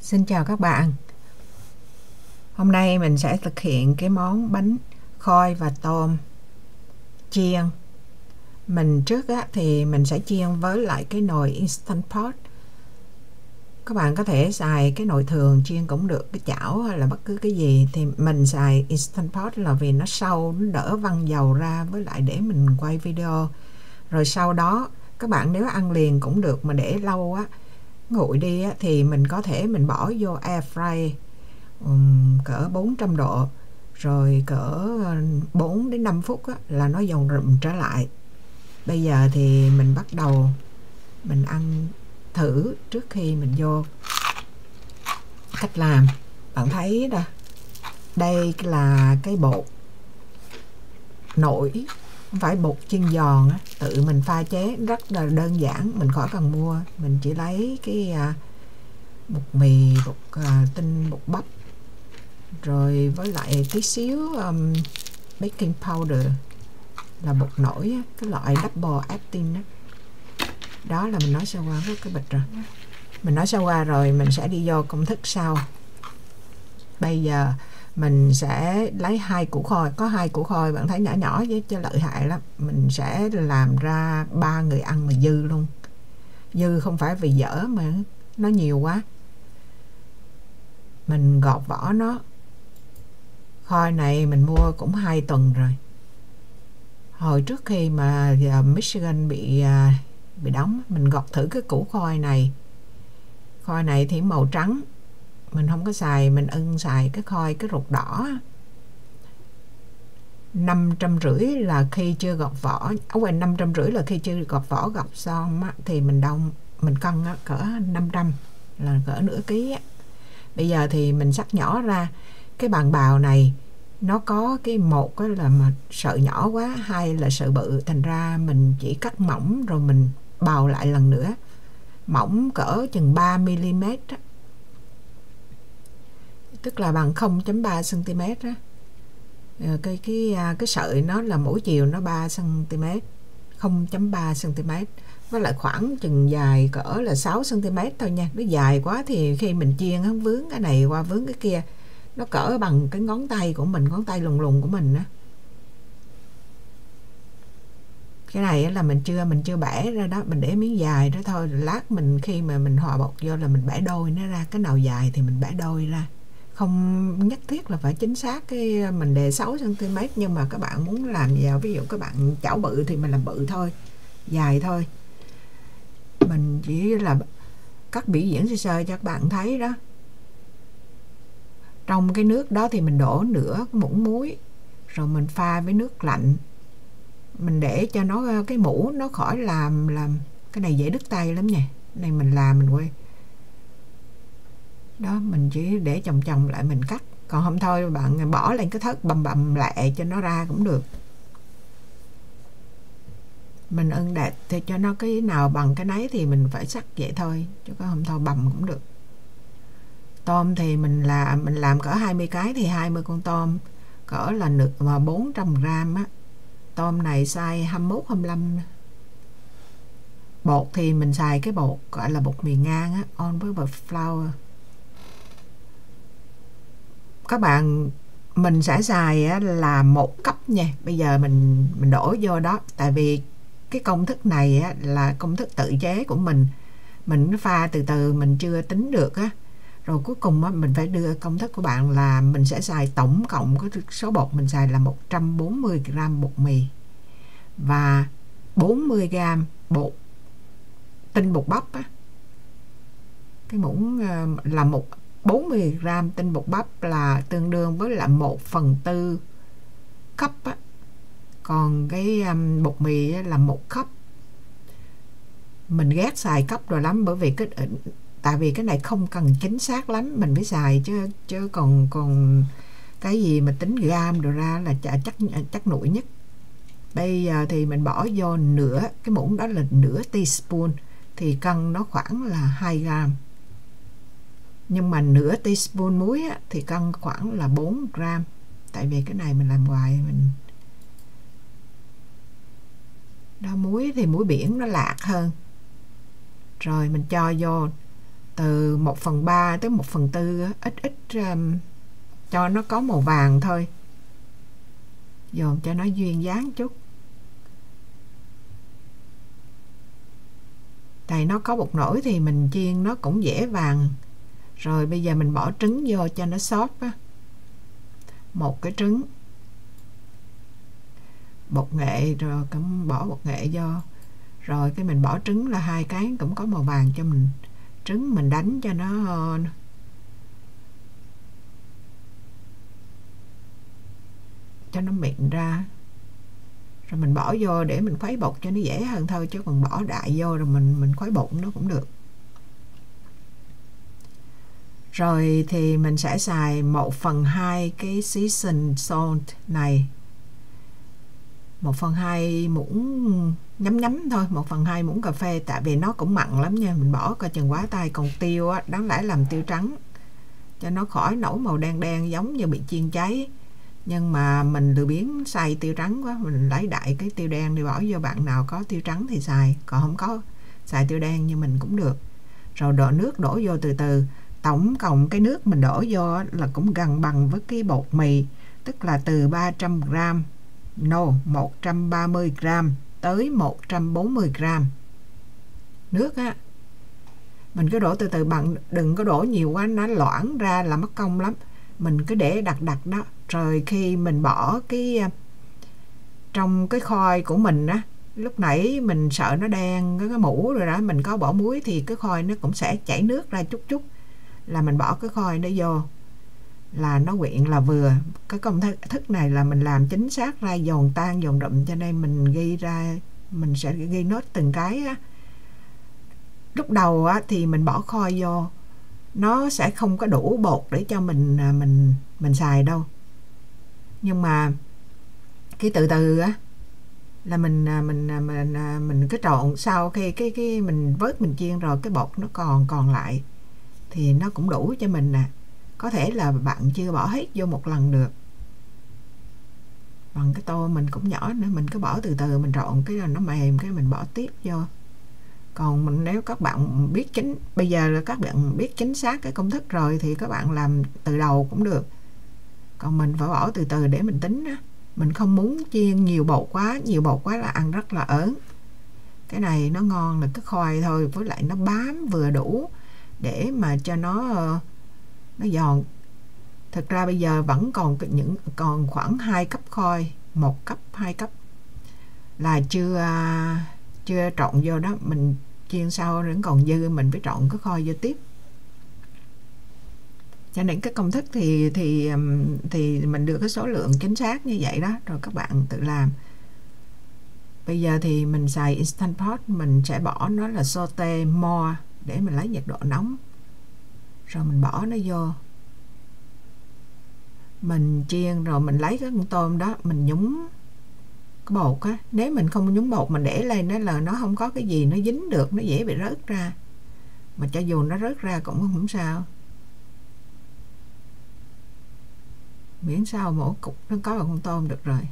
Xin chào các bạn. Hôm nay mình sẽ thực hiện cái món bánh khoai và tôm chiên. Trước thì mình sẽ chiên với lại cái nồi Instant Pot. Các bạn có thể xài cái nồi thường chiên cũng được, cái chảo hay là bất cứ cái gì. Thì mình xài Instant Pot là vì nó sâu, nó đỡ văng dầu ra, với lại để mình quay video. Rồi sau đó các bạn nếu ăn liền cũng được, mà để lâu nguội đi thì mình có thể mình bỏ vô air fry cỡ 400 độ, rồi cỡ 4 đến 5 phút là nó dần rụm trở lại. Bây giờ thì mình bắt đầu mình ăn thử trước khi mình vô cách làm. Bạn thấy đó, đây là cái bột nổi, không phải bột chiên giòn tự mình pha chế rất là đơn giản, mình khỏi cần mua. Mình chỉ lấy cái bột mì, bột tinh, bột bắp, rồi với lại tí xíu baking powder là bột nổi cái loại double acting đó là mình nói sơ qua với cái bịch rồi. Mình nói sơ qua rồi, mình sẽ đi vô công thức sau. Bây giờ mình sẽ lấy 2 củ khoai, có 2 củ khoai bạn thấy nhỏ nhỏ với cho lợi hại lắm. Mình sẽ làm ra 3 người ăn mà dư luôn. Dư không phải vì dở mà nó nhiều quá. Mình gọt vỏ nó. Khoai này mình mua cũng 2 tuần rồi. Hồi trước khi mà Michigan bị đóng, mình gọt thử cái củ khoai này. Khoai này thì màu trắng, mình không có xài, mình xài cái khoai cái ruột đỏ. 550 là khi chưa gọt vỏ, 550 là khi chưa gọt vỏ, gọt xong thì mình cân cỡ 500 là cỡ nửa ký. Bây giờ thì mình xắt nhỏ ra. Cái bàn bào này nó có cái một là mà sợi nhỏ quá, 2 là sợi bự, thành ra mình chỉ cắt mỏng rồi mình bào lại lần nữa, mỏng cỡ chừng 3mm tức là bằng 0.3 cm cái sợi nó là mỗi chiều nó 3 cm, 0.3 cm, với lại khoảng chừng dài cỡ là 6 cm thôi nha. Nó dài quá thì khi mình chiên nó vướng cái này qua vướng cái kia, nó cỡ bằng cái ngón tay của mình, ngón tay lùng lùng của mình á. Cái này là mình chưa bẻ ra đó, mình để miếng dài đó thôi. Lát mình khi mà mình hòa bột vô là mình bẻ đôi nó ra, cái nào dài thì mình bẻ đôi ra. Không nhất thiết là phải chính xác cái mình đề 6 cm, nhưng mà các bạn muốn làm vào, ví dụ các bạn chảo bự thì mình làm bự thôi, dài thôi. Mình chỉ là cắt biểu diễn sơ sơ cho các bạn thấy đó. Trong cái nước đó thì mình đổ nửa muỗng muối, rồi mình pha với nước lạnh. Mình để cho nó cái mũ nó khỏi làm cái này dễ đứt tay lắm nha. Này mình làm mình quên. Đó, mình chỉ để chồng lại mình cắt. Còn không thôi bạn bỏ lên cái thớt bầm lại cho nó ra cũng được. Mình đạt thì cho nó cái nào bằng cái nấy thì mình phải sắc vậy thôi, chứ có không thôi bầm cũng được. Tôm thì mình làm cỡ 20 cái thì 20 con tôm, cỡ là 400g á. Tôm này size 21-25. Bột thì mình xài cái bột gọi là bột mì ngang á, on với bột flour. Các bạn, mình sẽ xài là 1 cup nha. Bây giờ mình đổ vô đó, tại vì cái công thức này là công thức tự chế của mình pha từ từ, mình chưa tính được á. Rồi cuối cùng mình phải đưa công thức của bạn là mình sẽ xài tổng cộng có số bột mình xài là 140g bột mì và 40g bột tinh bột bắp á. Cái muỗng là 40g tinh bột bắp là tương đương với là 1/4 cup á. Còn cái bột mì là 1 cup. Mình ghét xài cup rồi lắm, bởi vì tại vì cái này không cần chính xác lắm, mình mới xài chứ còn cái gì mà tính gam rồi ra là chắc nụi nhất. Bây giờ thì mình bỏ vô nửa, cái muỗng đó là nửa teaspoon thì cân nó khoảng là 2g. Nhưng mà nửa teaspoon muối thì cân khoảng là 4g. Tại vì cái này mình làm hoài mình đó, muối thì muối biển nó lạc hơn. Rồi mình cho vô từ 1/3 tới 1/4, ít ít cho nó có màu vàng thôi, dồn cho nó duyên dáng chút. Tại nó có bột nổi thì mình chiên nó cũng dễ vàng. Rồi bây giờ mình bỏ trứng vô cho nó xốp á. Một cái trứng, bột nghệ, rồi cũng bỏ bột nghệ vô. Rồi cái mình bỏ trứng là 2 cái cũng có màu vàng cho mình. Trứng mình đánh cho nó mịn ra. Rồi mình bỏ vô để mình khuấy bột cho nó dễ hơn thôi, chứ còn bỏ đại vô rồi mình khuấy bột nó cũng được. Rồi thì mình sẽ xài 1/2 cái seasoned salt này, 1/2 muỗng nhấm thôi, 1/2 muỗng cà phê, tại vì nó cũng mặn lắm nha, mình bỏ coi chừng quá tay. Còn tiêu á, đáng lẽ làm tiêu trắng cho nó khỏi nổi màu đen đen giống như bị chiên cháy, nhưng mà mình lười biếng xay tiêu trắng quá, mình lấy đại cái tiêu đen đi bỏ vô. Bạn nào có tiêu trắng thì xài, còn không có xài tiêu đen như mình cũng được. Rồi nước đổ vô từ từ. Tổng cộng cái nước mình đổ vô là cũng gần bằng với cái bột mì, tức là từ 130 gram tới 140 gram nước á. Mình cứ đổ từ từ, bằng đừng có đổ nhiều quá nó loãng ra là mất công lắm. Mình cứ để đặc đó. Rồi khi mình bỏ trong cái khoai của mình á, lúc nãy mình sợ nó đen cái mũ rồi đó, mình có bỏ muối thì cái khoai nó cũng sẽ chảy nước ra chút chút, là mình bỏ cái khoai nó vô là nó quyện là vừa. Cái công thức này là mình làm chính xác ra giòn tan giòn đậm, cho nên mình ghi ra, mình sẽ ghi nốt từng cái á. Lúc đầu á thì mình bỏ khoai vô nó sẽ không có đủ bột để cho mình xài đâu, nhưng mà cái từ từ á là mình cứ trộn. Sau khi cái mình vớt mình chiên rồi, cái bột nó còn lại thì nó cũng đủ cho mình nè. Có thể là bạn chưa bỏ hết vô một lần được, bằng cái tô mình cũng nhỏ nữa, mình cứ bỏ từ từ, mình trộn cái là nó mềm cái mình bỏ tiếp vô. Còn nếu các bạn biết bây giờ là các bạn biết chính xác cái công thức rồi thì các bạn làm từ đầu cũng được. Còn mình phải bỏ từ từ để mình tính á. Mình không muốn chiên nhiều bột quá là ăn rất là ớn. Cái này nó ngon là cái khoai thôi, với lại nó bám vừa đủ để mà cho nó giòn. Thực ra bây giờ vẫn còn khoảng 2 cấp khoai, 1 cấp 2 cấp là chưa trộn vô đó. Mình chiên sau vẫn còn dư, mình phải trộn cái khoai vô tiếp. Cho nên cái công thức thì mình đưa cái số lượng chính xác như vậy đó, rồi các bạn tự làm. Bây giờ thì mình xài Instant Pot, mình sẽ bỏ nó là saute more để mình lấy nhiệt độ nóng, rồi mình bỏ nó vô, mình chiên. Rồi mình lấy cái con tôm đó, mình nhúng cái bột á. Nếu mình không nhúng bột mình để lên đó là nó không có cái gì nó dính được, nó dễ bị rớt ra. Mà cho dù nó rớt ra cũng không sao, miễn sao mỗi cục nó có con tôm được rồi.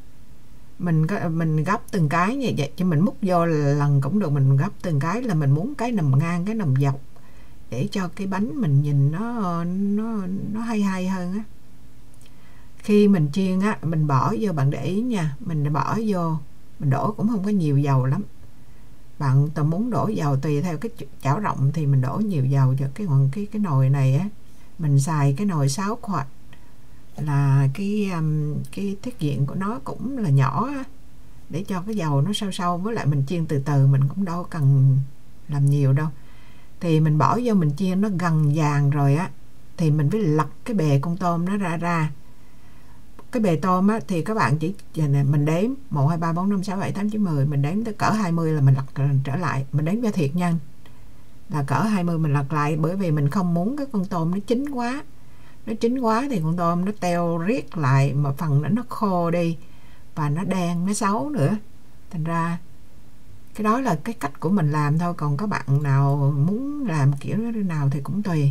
Mình gấp từng cái như vậy, chứ mình múc vô lần cũng được. Mình gấp từng cái là mình muốn cái nằm ngang cái nằm dọc, để cho cái bánh mình nhìn nó hay hơn á. Khi mình chiên á, mình bỏ vô, bạn để ý nha, mình bỏ vô, mình đổ cũng không có nhiều dầu lắm. Bạn muốn đổ dầu tùy theo cái chảo rộng thì mình đổ nhiều dầu. Cho cái nồi này á, mình xài cái nồi 6 quart, là cái tiết diện của nó cũng là nhỏ á, để cho cái dầu nó sâu. Với lại mình chiên từ từ, mình cũng đâu cần làm nhiều đâu. Thì mình bỏ vô mình chiên nó gần vàng rồi á, thì mình phải lật cái bề con tôm nó ra. Cái bề tôm á thì các bạn chỉ mình đếm 1 2 3 4 5 6 7 8 9 10, mình đếm tới cỡ 20 là mình lật trở lại. Mình đếm cho thiệt nhanh là cỡ 20 mình lật lại, bởi vì mình không muốn cái con tôm nó chín quá. Nó chín quá thì con tôm nó teo riết lại, mà phần nó khô đi và nó đen, nó xấu nữa. Thành ra cái đó là cái cách của mình làm thôi, còn các bạn nào muốn làm kiểu nào thì cũng tùy.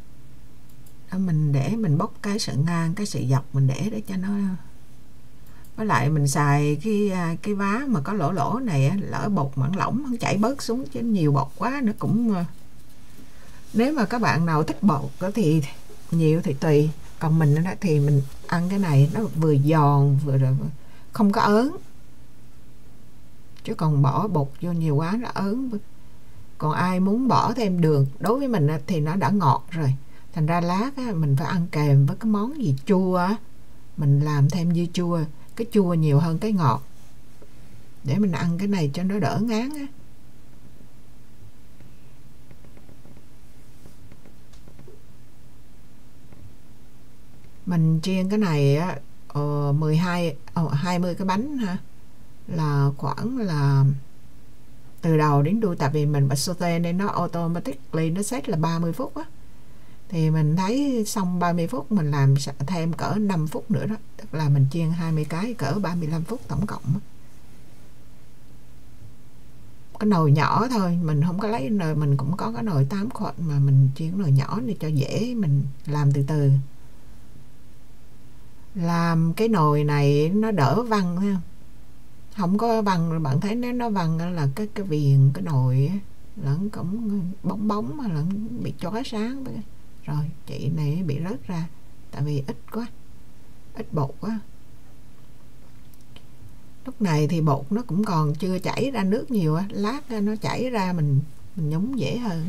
Đó, mình để mình bóc cái sợi ngang, cái sợi dọc mình để cho Với lại mình xài cái vá mà có lỗ lỗ này á, lỡ bột mặn lỏng không chảy bớt xuống, chứ nhiều bột quá nó cũng, nếu mà các bạn nào thích bột thì nhiều thì tùy, còn mình thì mình ăn cái này nó vừa giòn vừa rồi không có ớn, chứ còn bỏ bột vô nhiều quá nó ớn. Còn ai muốn bỏ thêm đường, đối với mình thì nó đã ngọt rồi, thành ra lát mình phải ăn kèm với cái món gì chua á, mình làm thêm dưa chua, cái chua nhiều hơn cái ngọt, để mình ăn cái này cho nó đỡ ngán á. Mình chiên cái này á 20 cái bánh ha, là khoảng là từ đầu đến đuôi, tại vì mình bật saute nên nó automatically nó set là 30 phút á, thì mình thấy xong 30 phút mình làm thêm cỡ 5 phút nữa đó, tức là mình chiên 20 cái cỡ 35 phút tổng cộng á. Cái nồi nhỏ thôi, mình không có lấy nồi, mình cũng có cái nồi 8 quart mà mình chiên cái nồi nhỏ để cho dễ mình làm từ từ. Làm cái nồi này nó đỡ văng ha, không có văng, bạn thấy nếu nó văng là cái viền cái nồi á, lẫn cũng bóng bóng mà lẫn bị chói sáng. Rồi chị này bị rớt ra tại vì ít quá, ít bột quá. Lúc này thì bột nó cũng còn chưa chảy ra nước nhiều á, lát nó chảy ra mình nhúng dễ hơn.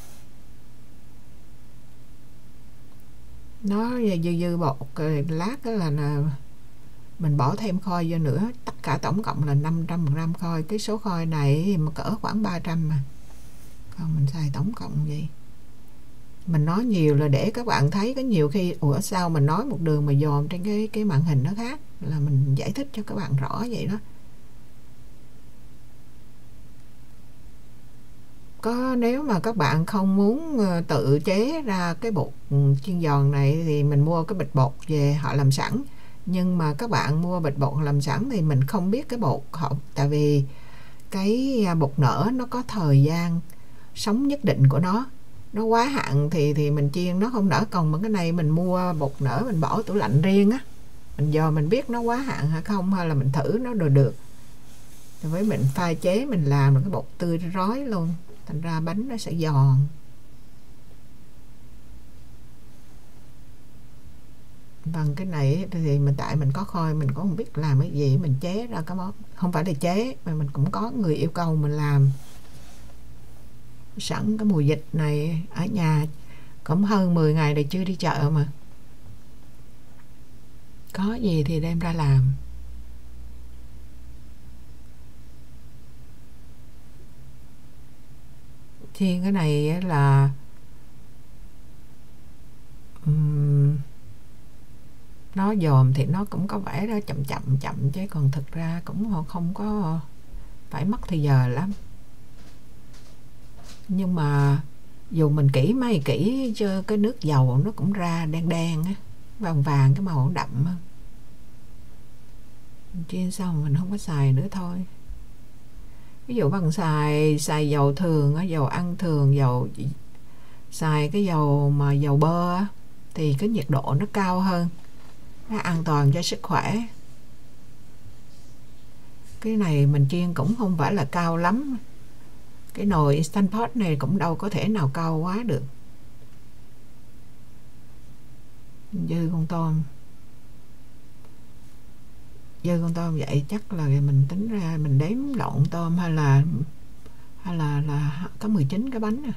Nó dư bột rồi, lát là mình bỏ thêm khoi vô nữa, tất cả tổng cộng là 500g khoi. Cái số khoi này mà cỡ khoảng 300 mà, còn mình xài tổng cộng vậy. Mình nói nhiều là để các bạn thấy, có nhiều khi ủa sao mình nói một đường mà dòm trên cái màn hình nó khác, là mình giải thích cho các bạn rõ vậy đó. Có nếu mà các bạn không muốn tự chế ra cái bột chiên giòn này thì mình mua cái bịch bột về họ làm sẵn. Nhưng mà các bạn mua bịch bột làm sẵn thì mình không biết cái bột họ, tại vì cái bột nở nó có thời gian sống nhất định của nó quá hạn thì mình chiên nó không nở. Còn cái này mình mua bột nở mình bỏ tủ lạnh riêng á, mình giờ mình biết nó quá hạn hay không, hay là mình thử nó được. Rồi với mình pha chế mình làm được cái bột tươi rói luôn, thành ra bánh nó sẽ giòn. Bằng cái này thì tại mình có khoi, mình cũng không biết làm cái gì, mình chế ra cái món, không phải là chế mà mình cũng có người yêu cầu mình làm sẵn. Cái mùa dịch này ở nhà cũng hơn 10 ngày rồi chưa đi chợ, mà có gì thì đem ra làm. Chiên cái này là nó dòm thì nó cũng có vẻ ra chậm chứ còn thực ra cũng không có phải mất thời giờ lắm. Nhưng mà dù mình kỹ mấy kỹ cho cái nước dầu nó cũng ra đen đen á, vàng vàng, cái màu đậm á. Chiên xong mình không có xài nữa thôi. Ví dụ bằng xài dầu thường á, dầu ăn thường, xài cái dầu mà dầu bơ á, thì cái nhiệt độ nó cao hơn, nó an toàn cho sức khỏe. Cái này mình chiên cũng không phải là cao lắm, cái nồi Instant Pot này cũng đâu có thể nào cao quá được. Dư con tôm vậy chắc là mình tính ra mình đếm lộn tôm, hay là có 19 cái bánh.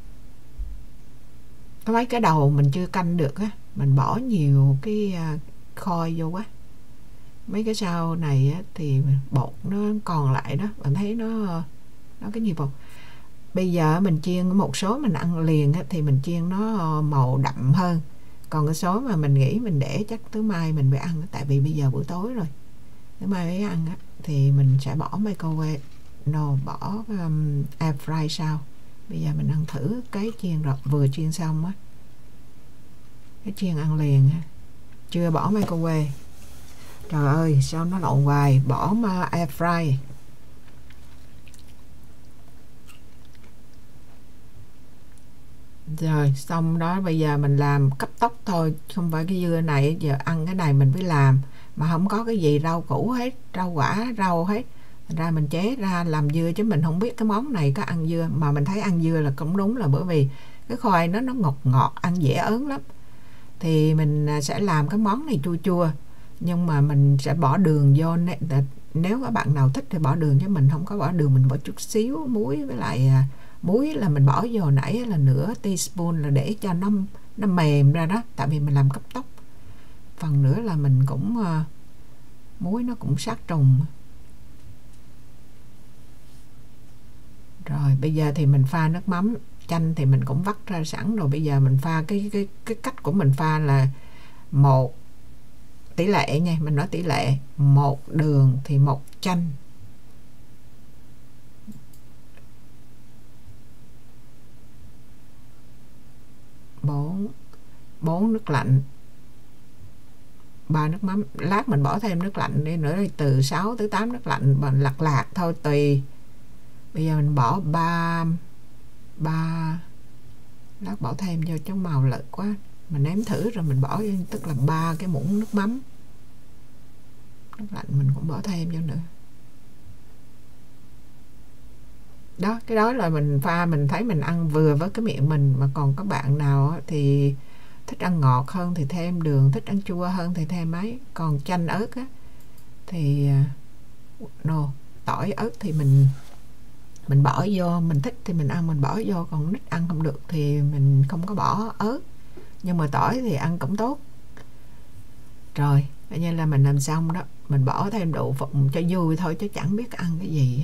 Có mấy cái đầu mình chưa canh được á, mình bỏ nhiều cái khoi vô quá. Mấy cái sau này á, thì bột nó còn lại đó, bạn thấy nó cái nhiều bột. Bây giờ mình chiên một số mình ăn liền á, thì mình chiên nó màu đậm hơn. Còn cái số mà mình nghĩ mình để chắc tối mai mình phải ăn, tại vì bây giờ buổi tối rồi, tối mai mới ăn á, thì mình sẽ bỏ microwave, bỏ air fry sau. Bây giờ mình ăn thử cái chiên rồi, vừa chiên xong á, cái chiên ăn liền á, chưa bỏ microwave. Trời ơi sao nó lộn hoài, bỏ air fry. Rồi xong đó, bây giờ mình làm cấp tốc thôi, không phải cái dưa này giờ ăn cái này mình phải làm. mà không có cái gì rau củ hết, rau quả, rau hết. Thành ra mình chế ra làm dưa, chứ mình không biết cái món này có ăn dưa. Mà mình thấy ăn dưa là cũng đúng, là bởi vì cái khoai nó ngọt ngọt, ăn dễ ớn lắm. Thì mình sẽ làm cái món này chua chua, nhưng mà mình sẽ bỏ đường vô. Nếu các bạn nào thích thì bỏ đường, chứ mình không có bỏ đường, mình bỏ chút xíu muối. Với lại muối là mình bỏ vô nãy là nửa teaspoon, là để cho nó mềm ra đó, tại vì mình làm cấp tốc. Phần nữa là mình cũng muối nó cũng sát trùng. Rồi bây giờ thì mình pha nước mắm. Chanh thì mình cũng vắt ra sẵn rồi. Bây giờ mình pha cái cách của mình pha là 1 tỷ lệ nha, mình nói tỷ lệ 1 đường thì 1 chanh. bốn nước lạnh, 3 nước mắm. Lát mình bỏ thêm nước lạnh đi nữa, từ 6 tới 8 nước lạnh, mình lạc thôi tùy. Bây giờ mình bỏ 3 lát bỏ thêm vô cho màu lợi quá. Mình nếm thử rồi mình bỏ vô, tức là 3 cái muỗng nước mắm. Nước lạnh mình cũng bỏ thêm vô nữa. Đó, cái đó là mình pha, mình thấy mình ăn vừa với cái miệng mình. Mà còn các bạn nào thì thích ăn ngọt hơn thì thêm đường, thích ăn chua hơn thì thêm ấy. Còn chanh ớt á thì tỏi ớt thì mình bỏ vô, mình thích thì mình ăn mình bỏ vô, còn thích ăn không được thì mình không có bỏ ớt. Nhưng mà tỏi thì ăn cũng tốt. Rồi, bây giờ là mình làm xong đó. Mình bỏ thêm đậu phộng cho vui thôi, chứ chẳng biết ăn cái gì.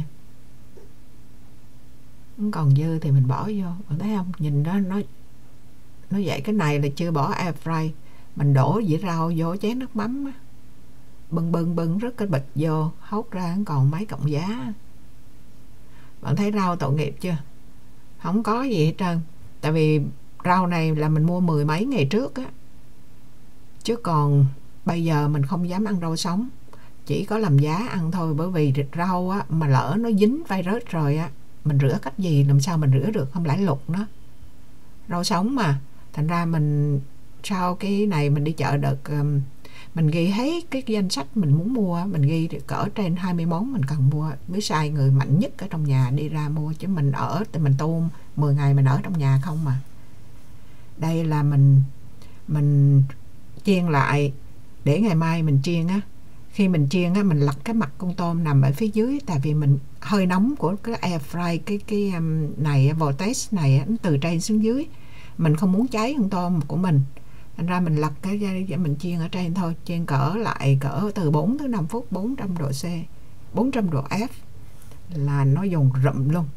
Còn dư thì mình bỏ vô. Bạn thấy không? Nhìn đó nó vậy. Cái này là chưa bỏ air fry. Mình đổ dĩa rau vô chén nước mắm á. Bưng rất cái bịch vô, hốt ra còn mấy cọng giá. Bạn thấy rau tội nghiệp chưa? Không có gì hết trơn. Tại vì rau này là mình mua 10 mấy ngày trước á. Chứ còn bây giờ mình không dám ăn rau sống, chỉ có làm giá ăn thôi. Bởi vì rau á, mà lỡ nó dính virus rồi á, mình rửa cách gì, làm sao mình rửa được, không lẽ luộc nó. Rau sống mà. Thành ra mình sau cái này mình đi chợ đợt, mình ghi hết cái danh sách mình muốn mua. Mình ghi cỡ trên 20 món mình cần mua, với sai người mạnh nhất ở trong nhà đi ra mua. Chứ mình tu 10 ngày mình ở trong nhà không mà. Đây là mình chiên lại để ngày mai mình chiên á. Khi mình chiên á, mình lật cái mặt con tôm nằm ở phía dưới, tại vì mình hơi nóng của cái air fry cái này, vortex này nó từ trên xuống dưới, mình không muốn cháy con tôm của mình. Thành ra mình lật cái ra để mình chiên ở trên thôi. Chiên cỡ từ 4 tới 5 phút, 400 độ C, 400 độ F là nó dùng rụm luôn.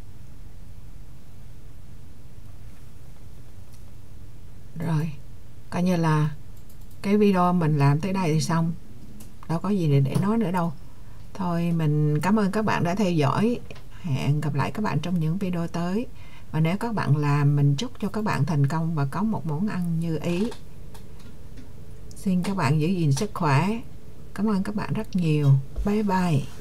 Rồi, coi như là cái video mình làm tới đây thì xong. Đâu có gì để nói nữa đâu. Thôi mình cảm ơn các bạn đã theo dõi. Hẹn gặp lại các bạn trong những video tới. Và nếu các bạn làm, mình chúc cho các bạn thành công và có một món ăn như ý. Xin các bạn giữ gìn sức khỏe. Cảm ơn các bạn rất nhiều. Bye bye.